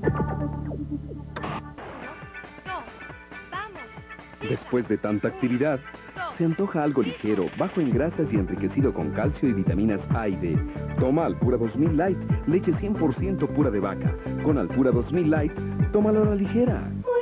Después de tanta actividad, se antoja algo ligero, bajo en grasas y enriquecido con calcio y vitaminas A y D. Toma Alpura 2000 Light, leche 100% pura de vaca. Con Alpura 2000 Light, tómalo a la ligera.